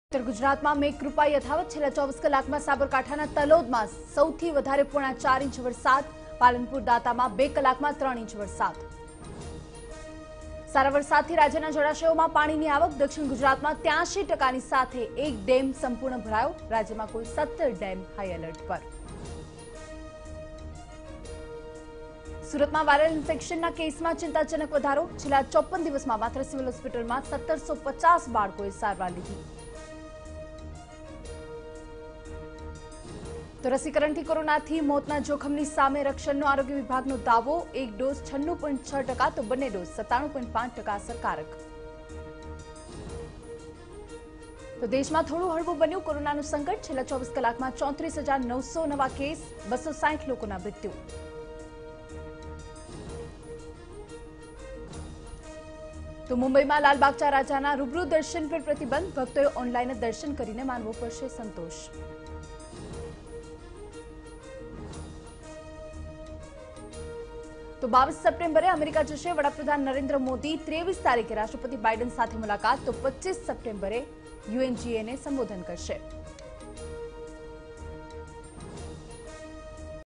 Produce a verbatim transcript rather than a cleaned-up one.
उत्तर गुजरात में मेघकृपा यथावत छेल्ला चौबीस कलाक में साबरकांठाना तलोद में सौथी वधारे पोणा चार इंच वरसाद, पालनपुर दाता में बे कलाक में त्रण इंच वरसाद। सारा वरसादथी राज्यना जलाशयों में पाणीनी आवक, दक्षिण गुजरात में त्यासी टकानी साथे एक डेम संपूर्ण भरायो। राज्य में कुल सत्तर डेम हाई एलर्ट पर। सूरत में वायरल इन्फेक्शन केस में चिंताजनक वधारो, छेल्ला चौप्पन दिवस में मात्र सिविल होस्पिटल में सत्तर सौ पचास बाळकोए सारवार लीधी। तो रसीकरण थी कोरोना थी मौतना जोखमनी सामे रक्षणनो आरोग्य विभागनो दावो, एक डोज छन्नू पॉइंट छ टका तो बने डोज सत्ताणु पॉइंट पांच टका असरकारक। तो देश में थोड़ू हळवू बन्यु कोरोना संकट, छेल्ला चौबीस कलाक में चौतरीस हजार नौ सौ नवा केस, बसो साठ लोकोना मृत्यु। तो मुंबई में लालबागचा राजाना रूबरू दर्शन पर प्रतिबंध, भक्तोए ऑनलाइन दर्शन करीने मानवो पड़शे संतोष। तो बावीस सप्टेम्बरे अमेरिका जशे वडाप्रधान नरेंद्र मोदी, तेवीस तारीखे राष्ट्रपति बाइडन साथे मुलाकात, तो पच्चीस सप्टेम्बरे यूएनजीए ने संबोधन करशे।